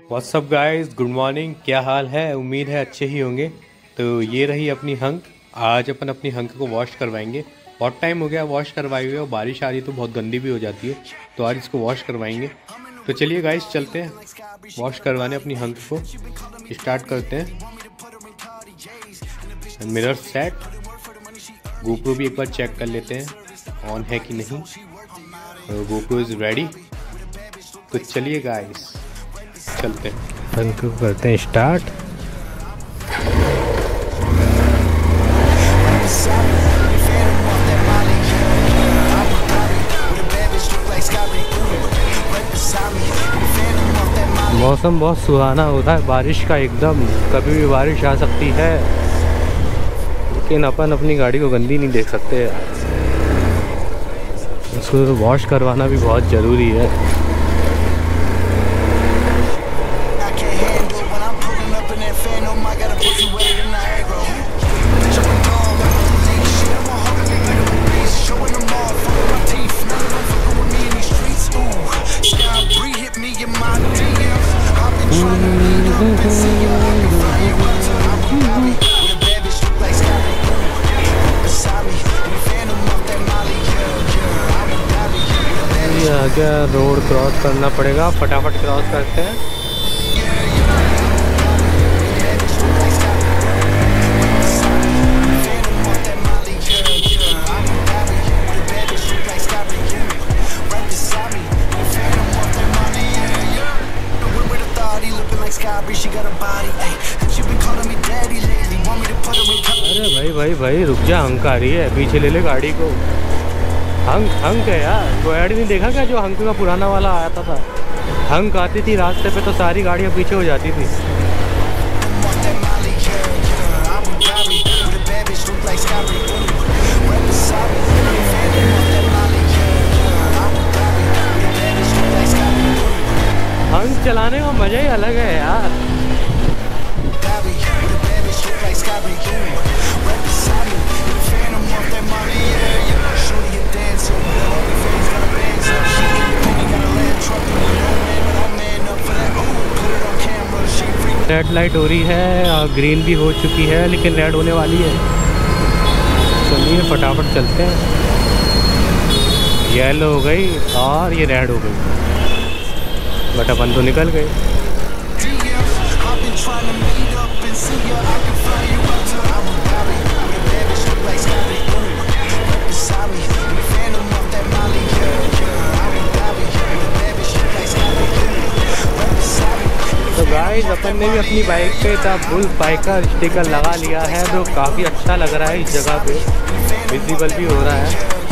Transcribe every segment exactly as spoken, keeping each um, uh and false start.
WhatsApp guys, good morning. क्या हाल है? उम्मीद है अच्छे ही होंगे। तो ये रही अपनी हंक। आज अपन अपनी हंक को वॉश करवाएंगे। बहुत टाइम हो गया वॉश करवाए हुए और बारिश आ रही तो बहुत गंदी भी हो जाती है, तो आज इसको वॉश करवाएंगे। तो चलिए गाइस चलते हैं वॉश करवाने अपनी हंक को। स्टार्ट करते हैं। मिरर सेट, गोप्रो भी एक बार चेक कर लेते हैं ऑन है कि नहीं। GoPro is ready. तो चलिए गाइस चलते हैं, हंक को करते हैं स्टार्ट। मौसम बहुत सुहाना होता है बारिश का एकदम। कभी भी बारिश आ सकती है, लेकिन अपन अपनी गाड़ी को गंदी नहीं देख सकते। उसको वॉश करवाना भी बहुत ज़रूरी है। आगे रोड क्रॉस करना पड़ेगा, फटाफट क्रॉस करते हैं। अरे भाई भाई भाई रुक जा, हंक आ रही है, पीछे ले ले गाड़ी को। हंक हंक है यार, वो ऐड नहीं देखा क्या जो हंक का पुराना वाला आया था? हंक आती थी रास्ते पे तो सारी गाड़ियाँ पीछे हो जाती थी। हंक चलाने का मजा ही अलग है यार। रेड लाइट हो रही है और ग्रीन भी हो चुकी है, लेकिन रेड होने वाली है। चलिए फटाफट चलते हैं। येलो हो गई और ये रेड हो गई, बट अपन तो निकल गए। तो गाइस अपन ने भी अपनी बाइक पे द बुल बाइकर स्टिकर लगा लिया है, जो काफ़ी अच्छा लग रहा है। इस जगह पे विजिबल भी हो रहा है।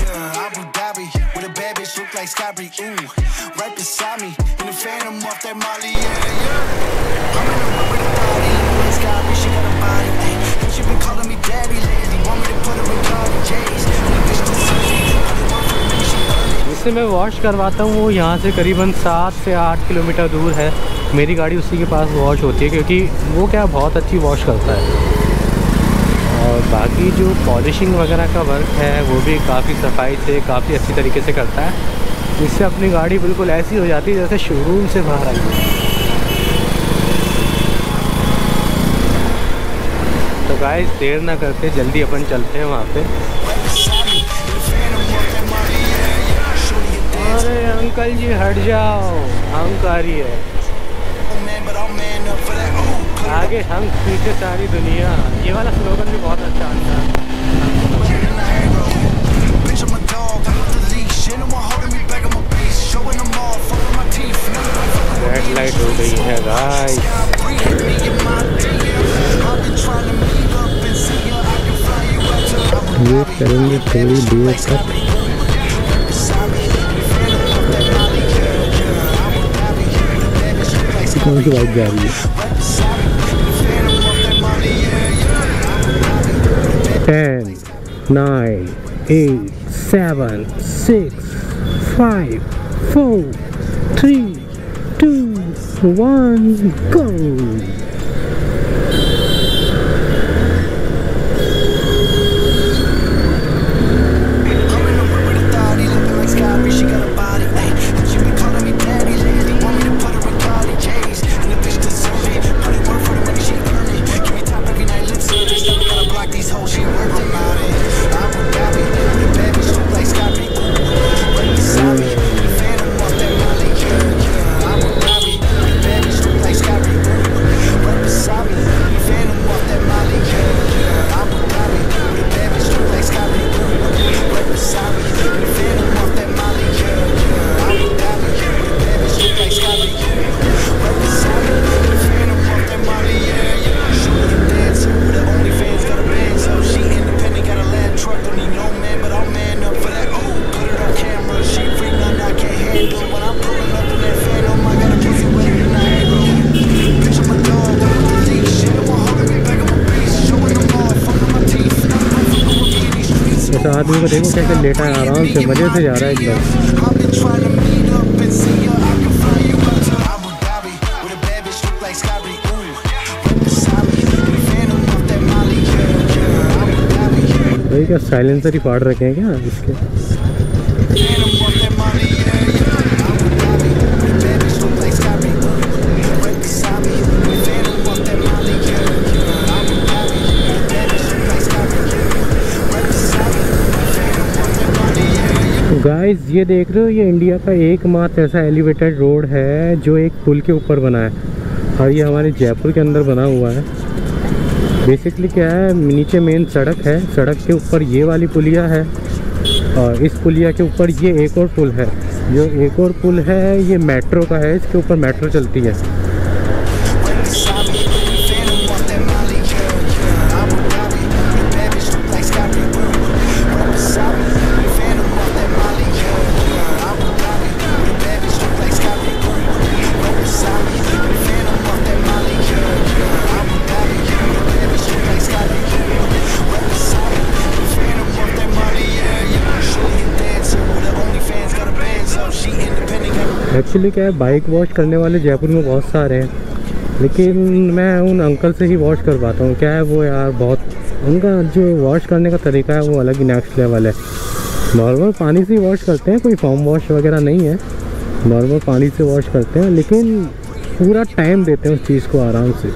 जिससे मैं वॉश करवाता हूँ वो यहाँ से करीबन सात से आठ किलोमीटर दूर है। मेरी गाड़ी उसी के पास वॉश होती है, क्योंकि वो क्या बहुत अच्छी वॉश करता है। और बाकी जो पॉलिशिंग वगैरह का वर्क है वो भी काफ़ी सफाई से, काफ़ी अच्छी तरीके से करता है, जिससे अपनी गाड़ी बिल्कुल ऐसी हो जाती है जैसे शोरूम से बाहर आई है। तो गाइस देर ना करते जल्दी अपन चलते हैं वहाँ पे। अरे अंकल जी हट जाओ, हंक आ रही है आगे, हंक पीछे सारी दुनिया। ये वाला स्लोगन भी बहुत अच्छा आता है। रेड लाइट हो गई है गाइस। वेट करेंगे थोड़ी देर तक। कौन सी बाइक जा रही है? Ten, nine, eight, seven, six, five, four, three, two, one, go. आदमी को देखो कैसे लेटा है, आराम से मज़े से जा रहा है एकदम। भाई क्या साइलेंसर ही फाड़ रखे हैं क्या इसके? गाइस ये देख रहे हो, ये इंडिया का एकमात्र ऐसा एलिवेटेड रोड है जो एक पुल के ऊपर बना है, और ये हमारे जयपुर के अंदर बना हुआ है। बेसिकली क्या है, नीचे मेन सड़क है, सड़क के ऊपर ये वाली पुलिया है, और इस पुलिया के ऊपर ये एक और पुल है। जो एक और पुल है ये मेट्रो का है, इसके ऊपर मेट्रो चलती है। एक्चुअली क्या है, बाइक वॉश करने वाले जयपुर में बहुत सारे हैं, लेकिन मैं उन अंकल से ही वॉश करवाता हूँ। क्या है वो यार, बहुत उनका जो वॉश करने का तरीका है वो अलग ही नेक्स्ट लेवल है। नॉर्मल पानी से ही वॉश करते हैं, कोई फॉर्म वॉश वगैरह नहीं है, नॉर्मल पानी से वॉश करते हैं, लेकिन पूरा टाइम देते हैं उस चीज़ को आराम से।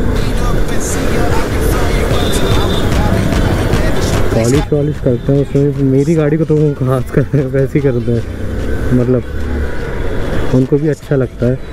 पॉलिश वॉलिश करते हैं उसमें। मेरी गाड़ी को तो वो खास कर वैसे ही करते हैं, मतलब उनको भी अच्छा लगता है।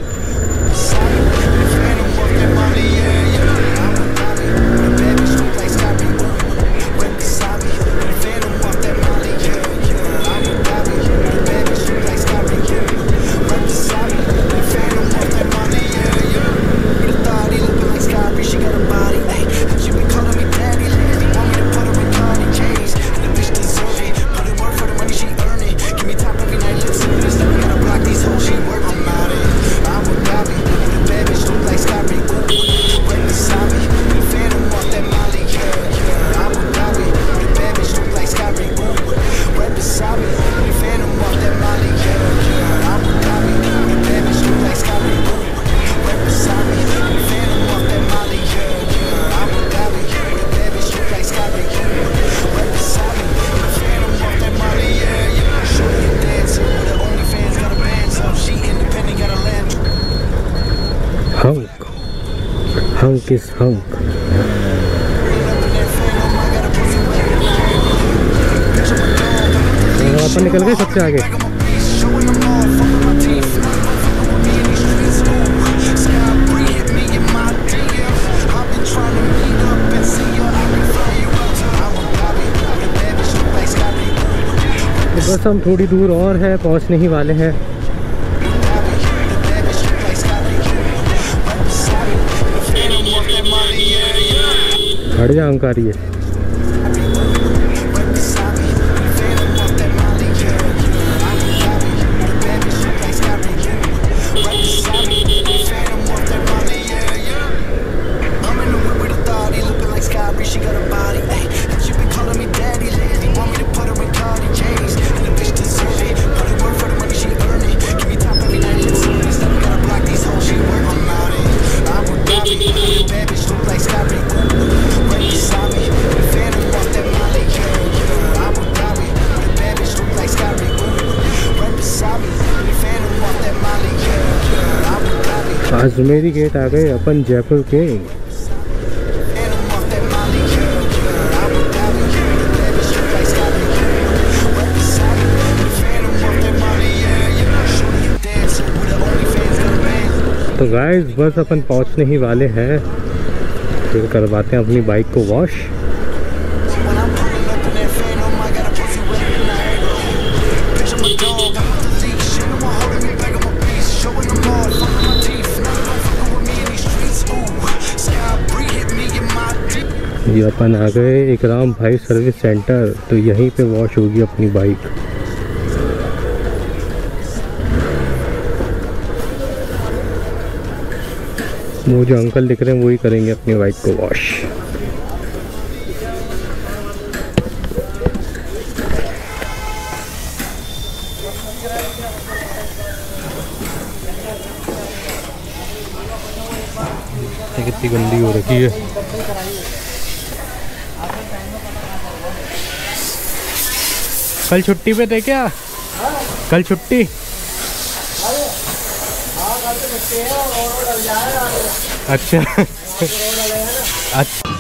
Hunk hunk is hunk. अपन निकल गए सबसे आगे। बस हम थोड़ी दूर और है, पहुंचने ही वाले हैं। हट जा, अंकारी है। अजमेरी गेट आ गए अपन जयपुर के। तो गाइस बस अपन पहुंचने ही वाले हैं, फिर करवाते हैं अपनी बाइक को वॉश। ये अपन आ गए इकराम भाई सर्विस सेंटर, तो यहीं पे वॉश होगी अपनी बाइक। वो जो अंकल दिख रहे हैं वही करेंगे अपनी बाइक को वॉश। कितनी गंदी हो रखी है। कल छुट्टी पे थे क्या? कल छुट्टी? अच्छा अच्छा।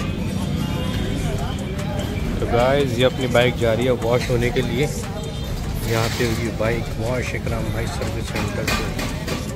तो गाइस ये अपनी बाइक जा रही है वॉश होने के लिए। यहाँ पे हुई बाइक वॉश इकराम भाई सर्विस सेंटर से।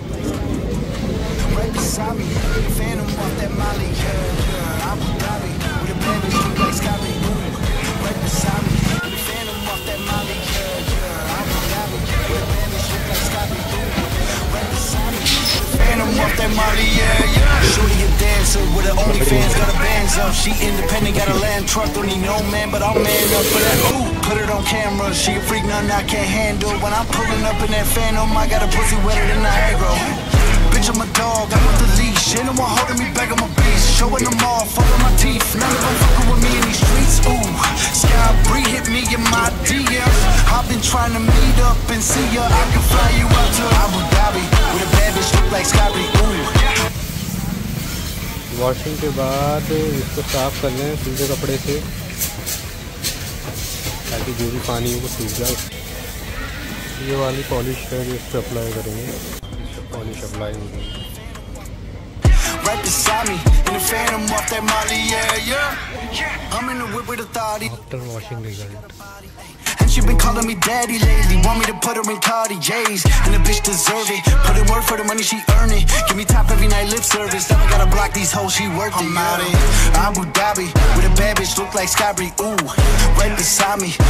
Off that Molly, yeah, yeah. Shorty a dancer with her OnlyFans, got her bands up. She independent, got a land truck, don't need no man, but I'll man up for that. Ooh, put it on camera. She a freak, nothing I can't handle. When I'm pulling up in that Phantom, I got a pussy wetter than Niagara. Bitch, I'm a dog, I'm with the leash. Ain't no one holding me back, I'm a beast. Showing them all, fucking my teeth. None of them fucking with me in these streets. Ooh, Sky Bree hit me in my D Ms. I've been trying to meet up and see ya. I can fly you out to Abu Dhabi with a bad bitch look like Sky Bree. Washing के बाद इसको साफ़ कर लें सूखे कपड़े से ताकि जो भी पानी है वो सूख जाए। ये वाली पॉलिश है जो इस पर अप्लाई करेंगे, इस पर पॉलिश अप्लाई होगी। After washing result. She been calling me daddy lately, want me to put her in Cartiers, and the bitch deserve it. Put in work for the money, she earn it. Give me top every night, lip service. Now I gotta block these hoes, she worth it. I'm out in Abu Dhabi with a bad bitch, look like Sky Bree. Ooh, right beside me.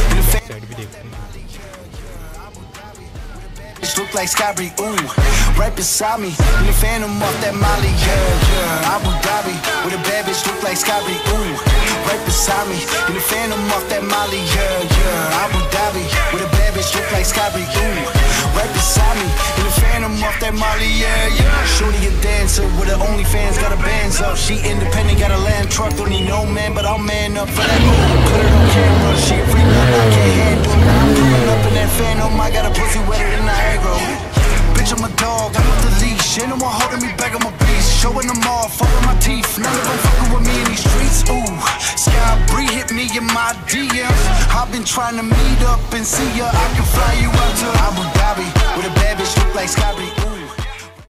Look like Sky Bree, ooh, right beside me. In the Phantom off that Molly, yeah, yeah. Abu Dhabi with a bad bitch, look like Sky Bree, ooh, right beside me. In the Phantom off that Molly, yeah, yeah. Abu Dhabi with a bad bitch, look like Sky Bree, ooh, right beside me. In the Phantom off that Molly, yeah, yeah. Shorty a dancer with her OnlyFans, got her bands up. She independent, got a land truck, don't need no man, but I'll man up for that. Ooh, put it on camera, she a freak, nothing I can't handle. I'm pulling up in that Phantom, I got a pussy wetter than Niagara. Bitch, I'm a dog, I'm with the leash. Ain't no one holding me back, I'm a beast. Showing them all, falling my teeth. None of them fucking with me in these streets. Ooh, Sky Bree hit me in my D Ms. I've been trying to meet up and see ya. I can fly you out to Abu Dhabi with a bad bitch look like Sky Bree. Ooh.